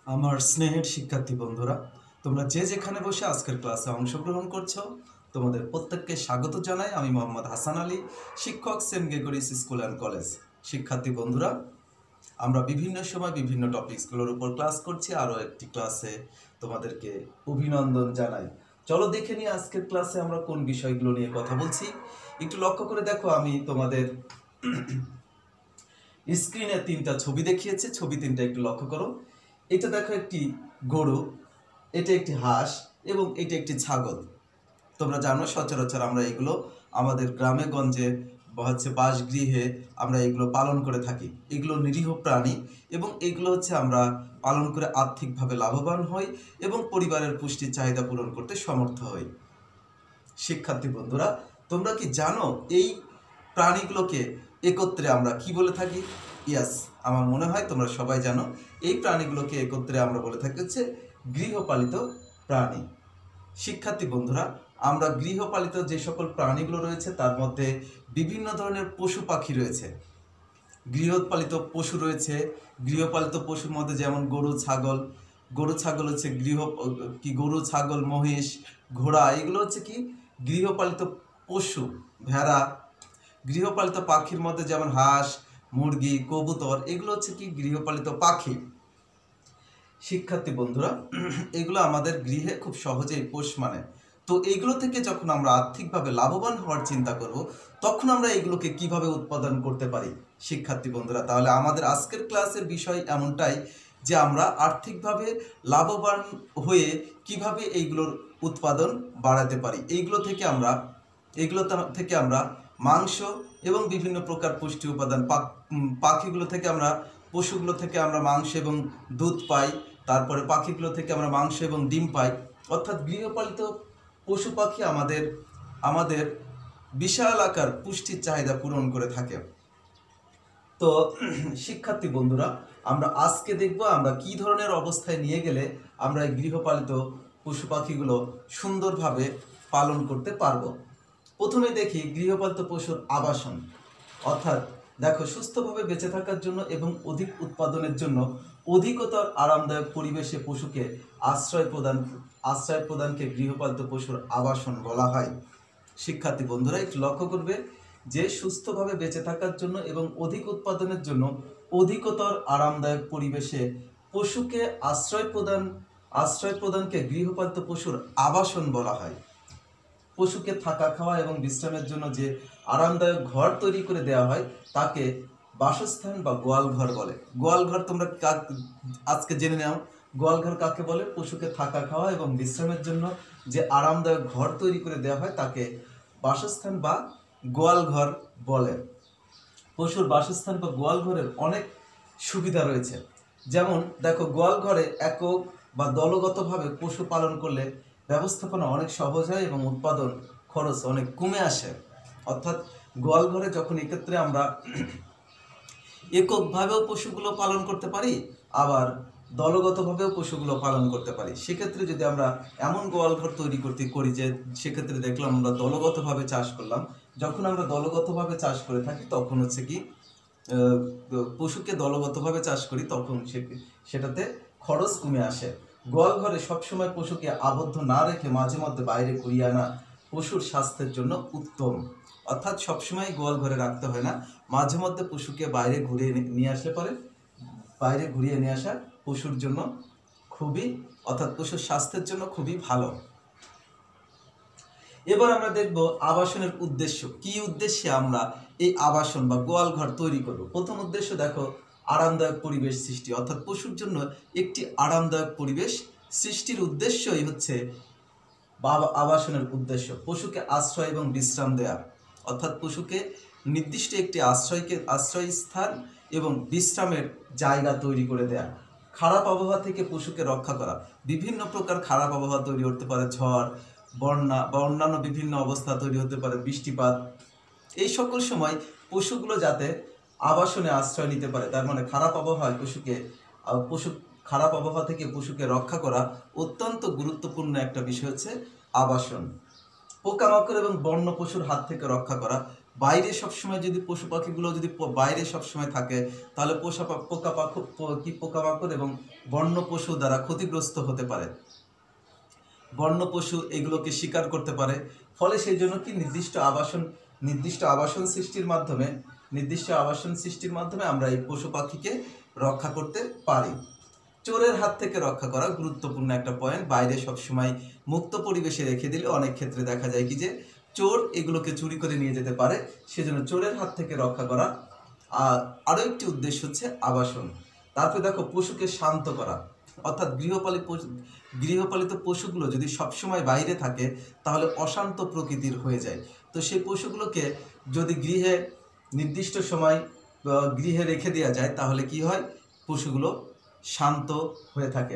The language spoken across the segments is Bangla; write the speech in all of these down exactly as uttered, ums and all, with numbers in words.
আমার স্নেহের শিক্ষার্থী বন্ধুরা, তোমরা যে যেখানে বসে আজকের ক্লাসে অংশগ্রহণ করছো, তোমাদের প্রত্যেককে স্বাগত জানাই। আমি মোহাম্মদ হাসান আলী, শিক্ষক, Saint Gregory's school and college. শিক্ষার্থী বন্ধুরা, আমরা বিভিন্ন সময় বিভিন্ন টপিকসগুলোর উপর ক্লাস করছি। আরও একটি ক্লাসে তোমাদেরকে অভিনন্দন জানাই। চলো দেখে নিই আজকের ক্লাসে আমরা কোন বিষয়গুলো নিয়ে কথা বলছি। একটু লক্ষ্য করে দেখো, আমি তোমাদের স্ক্রিনে তিনটা ছবি দেখিয়েছে। ছবি তিনটা একটু লক্ষ্য করো। এটা দেখো একটি গরু, এটা একটি হাঁস এবং এটা একটি ছাগল। তোমরা জানো সচরাচর আমরা এগুলো আমাদের গ্রামে গঞ্জে বা হচ্ছে বাসগৃহে আমরা এগুলো পালন করে থাকি। এগুলো নিরীহ প্রাণী এবং এগুলো হচ্ছে আমরা পালন করে আর্থিকভাবে লাভবান হই এবং পরিবারের পুষ্টির চাহিদা পূরণ করতে সমর্থ হই। শিক্ষার্থী বন্ধুরা, তোমরা কি জানো এই প্রাণীগুলোকে একত্রে আমরা কি বলে থাকি? ইয়াস, আমার মনে হয় তোমরা সবাই জানো এই প্রাণীগুলোকে একত্রে আমরা বলে থাকি হচ্ছে গৃহপালিত প্রাণী। শিক্ষার্থী বন্ধুরা, আমরা গৃহপালিত যে সকল প্রাণীগুলো রয়েছে তার মধ্যে বিভিন্ন ধরনের পশু পাখি রয়েছে। গৃহপালিত পশু রয়েছে। গৃহপালিত পশুর মধ্যে যেমন গরু, ছাগল। গরু ছাগল হচ্ছে গৃহ কি গরু, ছাগল, মহিষ, ঘোড়া, এগুলো হচ্ছে কি গৃহপালিত পশু। ভেড়া। গৃহপালিত পাখির মধ্যে যেমন হাঁস, মুরগি, কবুতর, এগুলো হচ্ছে কি গৃহপালিত পাখি। শিক্ষার্থী বন্ধুরা, এগুলো আমাদের গৃহে খুব সহজেই পোষ মানে। তো এইগুলো থেকে যখন আমরা আর্থিকভাবে লাভবান হওয়ার চিন্তা করব, তখন আমরা এগুলোকে কিভাবে উৎপাদন করতে পারি? শিক্ষার্থী বন্ধুরা, তাহলে আমাদের আজকের ক্লাসের বিষয় এমনটাই যে আমরা আর্থিকভাবে লাভবান হয়ে কিভাবে এইগুলোর উৎপাদন বাড়াতে পারি। এইগুলো থেকে আমরা এগুলো থেকে আমরা মাংস এবং বিভিন্ন প্রকার পুষ্টি উপাদান, পাখিগুলো থেকে আমরা পশুগুলো থেকে আমরা মাংস এবং দুধ পাই। তারপরে পাখিগুলো থেকে আমরা মাংস এবং ডিম পাই। অর্থাৎ গৃহপালিত পশু পাখি আমাদের আমাদের বিশাল আকার পুষ্টির চাহিদা পূরণ করে থাকে। তো শিক্ষার্থী বন্ধুরা, আমরা আজকে দেখব আমরা কি ধরনের অবস্থায় নিয়ে গেলে আমরা এই গৃহপালিত পশু পাখিগুলো সুন্দরভাবে পালন করতে পারবো। প্রথমে দেখি গৃহপালিত পশুর আবাসন। অর্থাৎ দেখো, সুস্থভাবে বেঁচে থাকার জন্য এবং অধিক উৎপাদনের জন্য অধিকতর আরামদায়ক পরিবেশে পশুকে আশ্রয় প্রদান আশ্রয় প্রদানকে গৃহপালিত পশুর আবাসন বলা হয়। শিক্ষার্থী বন্ধুরা, একটু লক্ষ্য করবে যে সুস্থভাবে বেঁচে থাকার জন্য এবং অধিক উৎপাদনের জন্য অধিকতর আরামদায়ক পরিবেশে পশুকে আশ্রয় প্রদান আশ্রয় প্রদানকে গৃহপালিত পশুর আবাসন বলা হয়। পশুকে থাকা, খাওয়া এবং বিশ্রামের জন্য যে আরামদায়ক ঘর তৈরি করে দেওয়া হয় তাকে বাসস্থান বা গোয়াল ঘর বলে। গোয়াল ঘর তোমরা আজকে জেনে নাও। গোয়াল ঘর কাকে বলে? পশুকে থাকা, খাওয়া এবং বিশ্রামের জন্য যে আরামদায়ক ঘর তৈরি করে দেওয়া হয় তাকে বাসস্থান বা গোয়াল ঘর বলে। পশুর বাসস্থান বা গোয়াল ঘরের অনেক সুবিধা রয়েছে। যেমন দেখো, গোয়াল ঘরে একক বা দলগতভাবে পশু পালন করলে ব্যবস্থাপনা অনেক সহজ হয় এবং উৎপাদন খরচ অনেক কমে আসে। অর্থাৎ গোয়াল ঘরে যখন এক্ষেত্রে আমরা এককভাবেও পশুগুলো পালন করতে পারি, আবার দলগতভাবেও পশুগুলো পালন করতে পারি। সেক্ষেত্রে যদি আমরা এমন গোয়াল ঘর তৈরি করতে করি যে সেক্ষেত্রে দেখলাম আমরা দলগতভাবে চাষ করলাম। যখন আমরা দলগতভাবে চাষ করে থাকি তখন হচ্ছে কি পশুকে দলগতভাবে চাষ করি, তখন সেটাতে খরচ কমে আসে। গোয়াল ঘরে সবসময় পশুকে আবদ্ধ না রেখে মাঝে মধ্যে বাইরে ঘুরিয়ে আনা পশুর স্বাস্থ্যের জন্য উত্তম। অর্থাৎ সবসময় গোয়াল ঘরে রাখতে হয় না, মাঝে মধ্যে পশুকে বাইরে ঘুরিয়ে নিয়ে আসলে পরে বাইরে ঘুরিয়ে নিয়ে আসা পশুর জন্য খুবই অর্থাৎ পশুর স্বাস্থ্যের জন্য খুবই ভালো। এবার আমরা দেখব আবাসনের উদ্দেশ্য। কি উদ্দেশ্যে আমরা এই আবাসন বা গোয়াল ঘর তৈরি করব? প্রথম উদ্দেশ্য দেখো, আরামদায়ক পরিবেশ সৃষ্টি। অর্থাৎ পশুর জন্য একটি আরামদায়ক পরিবেশ সৃষ্টির উদ্দেশ্যই হচ্ছে বা আবাসনের উদ্দেশ্য পশুকে আশ্রয় এবং বিশ্রাম দেয়া। অর্থাৎ পশুকে নির্দিষ্ট একটি আশ্রয়কে আশ্রয়স্থান এবং বিশ্রামের জায়গা তৈরি করে দেয়া। খারাপ আবহাওয়া থেকে পশুকে রক্ষা করা। বিভিন্ন প্রকার খারাপ আবহাওয়া তৈরি হতে পারে, ঝড়, বন্যা বা অন্যান্য বিভিন্ন অবস্থা তৈরি হতে পারে, বৃষ্টিপাত। এই সকল সময় পশুগুলো যাতে আবাসনে আশ্রয় নিতে পারে, তার মানে খারাপ আবহাওয়ায় পশুকে পশু খারাপ আবহাওয়া থেকে পশুকে রক্ষা করা অত্যন্ত গুরুত্বপূর্ণ একটা বিষয় হচ্ছে আবাসন। পোকামাকড় এবং বন্য পশুর হাত থেকে রক্ষা করা। বাইরে সবসময় যদি পশু পাখিগুলো যদি বাইরে সবসময় থাকে তাহলে পোষা পোকা পাখি কি পোকামাকড় এবং বন্য পশু দ্বারা ক্ষতিগ্রস্ত হতে পারে, বন্য পশু এগুলোকে শিকার করতে পারে। ফলে সেই জন্য কি নির্দিষ্ট আবাসন নির্দিষ্ট আবাসন সৃষ্টির মাধ্যমে নির্দিষ্ট আবাসন সৃষ্টির মাধ্যমে আমরা এই পশু পাখিকে রক্ষা করতে পারি। চোরের হাত থেকে রক্ষা করা গুরুত্বপূর্ণ একটা পয়েন্ট। বাইরে সবসময় মুক্ত পরিবেশে রেখে দিলে অনেক ক্ষেত্রে দেখা যায় কি যে চোর এগুলোকে চুরি করে নিয়ে যেতে পারে, সেজন্য চোরের হাত থেকে রক্ষা করা। আর আরও একটি উদ্দেশ্য হচ্ছে আবাসন। তারপরে দেখো পশুকে শান্ত করা, অর্থাৎ গৃহপালিত পশু গৃহপালিত পশুগুলো যদি সবসময় বাইরে থাকে তাহলে অশান্ত প্রকৃতির হয়ে যায়। তো সেই পশুগুলোকে যদি গৃহে নির্দিষ্ট সময় গৃহে রেখে দেওয়া যায় তাহলে কি হয়, পশুগুলো শান্ত হয়ে থাকে।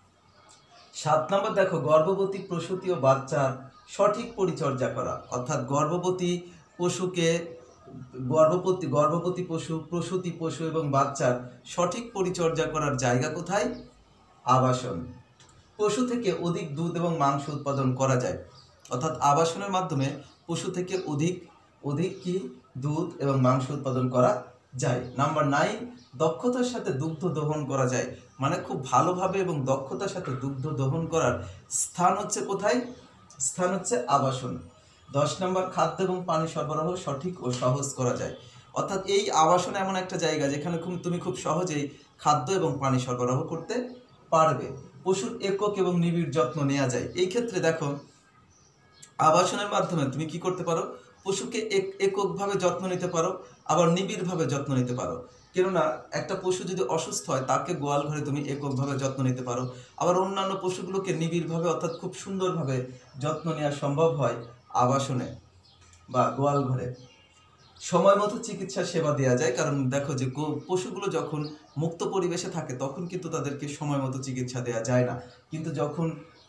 সাত নম্বর দেখো গর্ভবতী প্রসূতি ও বাচ্চার সঠিক পরিচর্যা করা, অর্থাৎ গর্ভবতী পশুকে গর্ভবতী গর্ভবতী পশু প্রসূতি পশু এবং বাচ্চার সঠিক পরিচর্যা করার জায়গা কোথায়? আবাসন। পশু থেকে অধিক দুধ এবং মাংস উৎপাদন করা যায়, অর্থাৎ আবাসনের মাধ্যমে পশু থেকে অধিক অধিক কি দুধ এবং মাংস উৎপাদন করা যায়। নাম্বার নাইন, দক্ষতার সাথে দুগ্ধ দহন করা যায়, মানে খুব ভালোভাবে এবং দক্ষতার সাথে দুগ্ধ দহন করার স্থান হচ্ছে কোথায়? স্থান হচ্ছে আবাসন। দশ নম্বর, খাদ্য এবং পানি সরবরাহ সঠিক ও সহজ করা যায়, অর্থাৎ এই আবাসন এমন একটা জায়গা যেখানে তুমি খুব সহজেই খাদ্য এবং পানি সরবরাহ করতে পারবে। পশুর একক এবং নিবিড় যত্ন নেওয়া যায়। এই ক্ষেত্রে দেখো আবাসনের মাধ্যমে তুমি কি করতে পারো, পশুকে এক এককভাবে যত্ন নিতে পারো, আবার নিবিড়ভাবে যত্ন নিতে পারো। কেননা একটা পশু যদি অসুস্থ হয় তাকে গোয়াল ঘরে তুমি এককভাবে যত্ন নিতে পারো, আবার অন্যান্য পশুগুলোকে নিবিড়ভাবে অর্থাৎ খুব সুন্দরভাবে যত্ন নেওয়া সম্ভব হয় আবাসনে বা গোয়াল ঘরে। সময় মতো চিকিৎসা সেবা দেওয়া যায়, কারণ দেখো যে পশুগুলো যখন মুক্ত পরিবেশে থাকে তখন কিন্তু তাদেরকে সময় মতো চিকিৎসা দেওয়া যায় না, কিন্তু যখন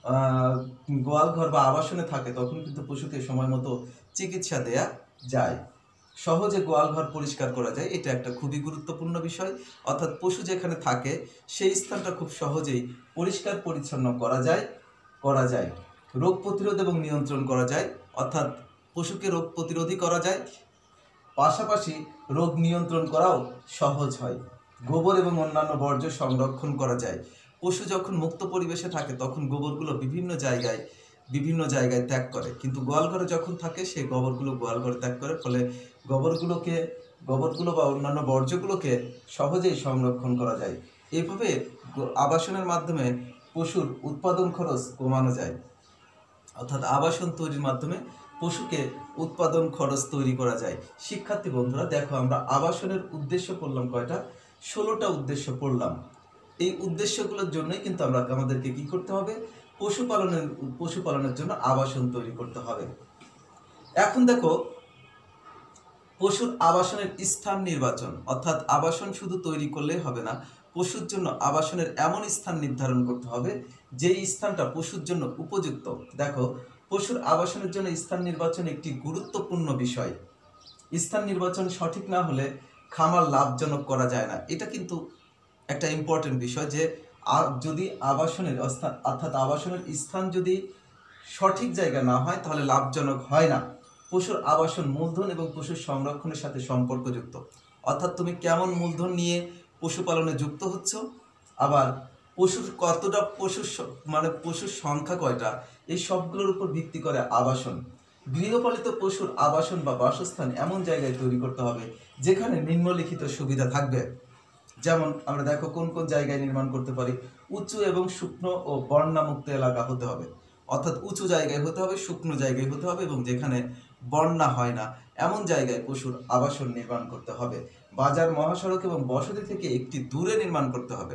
গোয়াল ঘর বা আবাসনে থাকে তখন কিন্তু পশুকে সময় মতো চিকিৎসা দেয়া যায়। সহজে গোয়াল ঘর পরিষ্কার করা যায়, এটা একটা খুবই গুরুত্বপূর্ণ বিষয়। অর্থাৎ পশু যেখানে থাকে সেই স্থানটা খুব সহজেই পরিষ্কার পরিচ্ছন্ন করা যায় করা যায় রোগ প্রতিরোধ এবং নিয়ন্ত্রণ করা যায়, অর্থাৎ পশুকে রোগ প্রতিরোধী করা যায়, পাশাপাশি রোগ নিয়ন্ত্রণ করাও সহজ হয়। গোবর এবং অন্যান্য বর্জ্য সংরক্ষণ করা যায়। পশু যখন মুক্ত পরিবেশে থাকে তখন গোবরগুলো বিভিন্ন জায়গায় বিভিন্ন জায়গায় ত্যাগ করে, কিন্তু গোয়ালঘরে যখন থাকে সেই গোবরগুলো গোয়ালঘরে ত্যাগ করে, ফলে গোবরগুলোকে গোবরগুলো বা অন্যান্য বর্জ্যগুলোকে সহজেই সংরক্ষণ করা যায়। এইভাবে আবাসনের মাধ্যমে পশুর উৎপাদন খরচ কমানো যায়, অর্থাৎ আবাসন তৈরির মাধ্যমে পশুকে উৎপাদন খরচ তৈরি করা যায়। শিক্ষার্থী বন্ধুরা দেখো আমরা আবাসনের উদ্দেশ্য পড়লাম কয়টা? ষোলোটা উদ্দেশ্য পড়লাম। এই উদ্দেশ্যগুলোর জন্যই কিন্তু আমরা আমাদেরকে কি করতে হবে? পশুপালনের পশুপালনের জন্য আবাসন তৈরি করতে হবে। এখন দেখো পশুর আবাসনের স্থান নির্বাচন, অর্থাৎ আবাসন শুধু তৈরি করলেই হবে না, পশুর জন্য আবাসনের এমন স্থান নির্ধারণ করতে হবে যেই স্থানটা পশুর জন্য উপযুক্ত। দেখো পশুর আবাসনের জন্য স্থান নির্বাচন একটি গুরুত্বপূর্ণ বিষয়। স্থান নির্বাচন সঠিক না হলে খামার লাভজনক করা যায় না। এটা কিন্তু একটা ইম্পর্টেন্ট বিষয় যে যদি আবাসনের অর্থাৎ আবাসনের স্থান যদি সঠিক জায়গা না হয় তাহলে লাভজনক হয় না। পশুর আবাসন মূলধন এবং পশুর সংরক্ষণের সাথে সম্পর্কযুক্ত, অর্থাৎ তুমি কেমন মূলধন নিয়ে পশুপালনে যুক্ত হচ্ছ, আবার পশুর কতটা পশুর মানে পশুর সংখ্যা কয়টা, এই সবগুলোর উপর ভিত্তি করে আবাসন। গৃহপালিত পশুর আবাসন বা বাসস্থান এমন জায়গায় তৈরি করতে হবে যেখানে নিম্নলিখিত সুবিধা থাকবে। যেমন আমরা দেখো কোন কোন জায়গায় নির্মাণ করতে পারি। উঁচু এবং শুকনো ও বন্যামুক্ত এলাকা হতে হবে, অর্থাৎ উঁচু জায়গায় হতে হবে, শুকনো জায়গায় হতে হবে, এবং যেখানে বন্যা হয় না এমন জায়গায় পশুর আবাসন নির্মাণ করতে হবে। বাজার, মহাসড়ক এবং বসতি থেকে একটি দূরে নির্মাণ করতে হবে।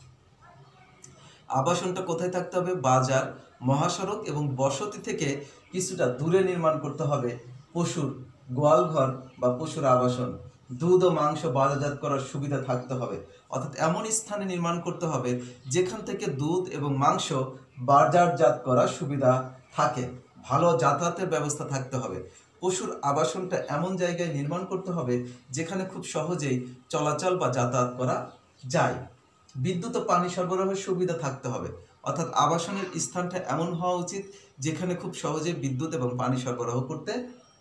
আবাসনটা কোথায় থাকতে হবে? বাজার, মহাসড়ক এবং বসতি থেকে কিছুটা দূরে নির্মাণ করতে হবে পশুর গোয়ালঘর বা পশুর আবাসন। দুধ ও মাংস বাজারজাত করার সুবিধা থাকতে হবে, অর্থাৎ এমন স্থানে নির্মাণ করতে হবে যেখান থেকে দুধ এবং মাংস বাজারজাত করার সুবিধা থাকে, ভালো যাতায়াতের ব্যবস্থা থাকতে হবে। পশুর আবাসনটা এমন জায়গায় নির্মাণ করতে হবে যেখানে খুব সহজেই চলাচল বা যাতায়াত করা যায়। বিদ্যুৎ ও পানি সরবরাহের সুবিধা থাকতে হবে, অর্থাৎ আবাসনের স্থানটা এমন হওয়া উচিত যেখানে খুব সহজে বিদ্যুৎ এবং পানি সরবরাহ করতে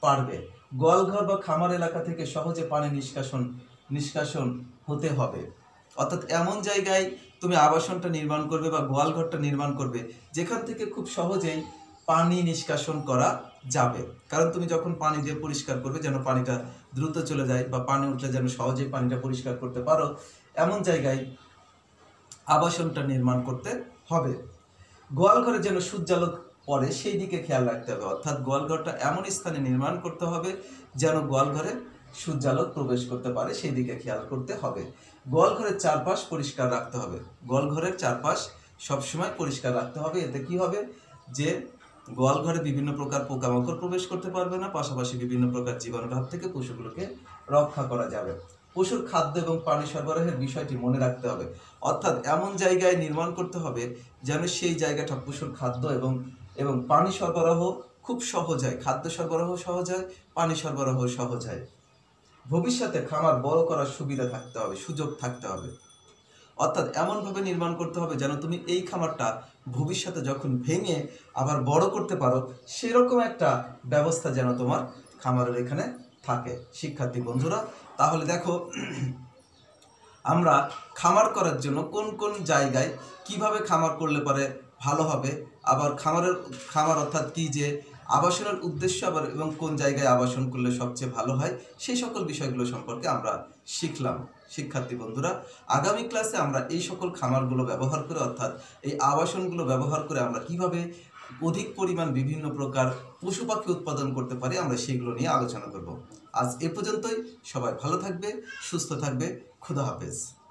পারবে। গোয়ালঘর বা খামার এলাকা থেকে সহজে পানি নিষ্কাশন নিষ্কাশন হতে হবে। অর্থাৎ এমন জায়গায় তুমি আবাসনটা নির্মাণ করবে বা গোয়ালঘরটা নির্মাণ করবে যেখান থেকে খুব সহজেই পানি নিষ্কাশন করা যাবে। কারণ তুমি যখন পানি দিয়ে পরিষ্কার করবে যেন পানিটা দ্রুত চলে যায় বা পানি উঠলে যেন সহজেই পানিটা পরিষ্কার করতে পারো, এমন জায়গায় আবাসনটা নির্মাণ করতে হবে। গোয়ালঘরে যেন সূর্যালোক পড়ে সেই দিকে খেয়াল রাখতে হবে। অর্থাৎ গোয়ালঘরটা এমন স্থানে নির্মাণ করতে হবে যেন গোয়ালঘরে সূর্যালোক প্রবেশ করতে পারে সেই দিকে খেয়াল করতে হবে। গোয়ালঘরের চারপাশ পরিষ্কার রাখতে হবে। গোয়ালঘরের চারপাশ সবসময় পরিষ্কার রাখতে হবে। এতে কি হবে যে গোয়ালঘরে বিভিন্ন প্রকার পোকামাকড় প্রবেশ করতে পারবে না, পাশাপাশি বিভিন্ন প্রকার জীবাণুর হাত থেকে পশুগুলোকে রক্ষা করা যাবে। পশুর খাদ্য এবং পানি সরবরাহের বিষয়টি মনে রাখতে হবে। অর্থাৎ এমন জায়গায় নির্মাণ করতে হবে যেন সেই জায়গাটা পশুর খাদ্য এবং এবং পানি সরবরাহ খুব সহজ হয়, খাদ্য সরবরাহ সহজ হয়, পানি সরবরাহ সহজ হয়। ভবিষ্যতে খামার বড় করার সুবিধা থাকতে হবে, সুযোগ থাকতে হবে। অর্থাৎ এমনভাবে নির্মাণ করতে হবে যেন তুমি এই খামারটা ভবিষ্যতে যখন ভেঙে আবার বড় করতে পারো সেরকম একটা ব্যবস্থা যেন তোমার খামারের এখানে থাকে। শিক্ষার্থী বন্ধুরা, তাহলে দেখো আমরা খামার করার জন্য কোন কোন জায়গায় কিভাবে খামার করলে পারে ভালো হবে, আবার খামারের খামার অর্থাৎ কি যে আবাসনের উদ্দেশ্য আবার এবং কোন জায়গায় আবাসন করলে সবচেয়ে ভালো হয় সেই সকল বিষয়গুলো সম্পর্কে আমরা শিখলাম। শিক্ষার্থী বন্ধুরা, আগামী ক্লাসে আমরা এই সকল খামারগুলো ব্যবহার করে অর্থাৎ এই আবাসনগুলো ব্যবহার করে আমরা কিভাবে অধিক পরিমাণ বিভিন্ন প্রকার পশু পাখি উৎপাদন করতে পারি আমরা সেগুলো নিয়ে আলোচনা করব। আজ এ পর্যন্তই। সবাই ভালো থাকবে, সুস্থ থাকবে। খুদা হাফেজ।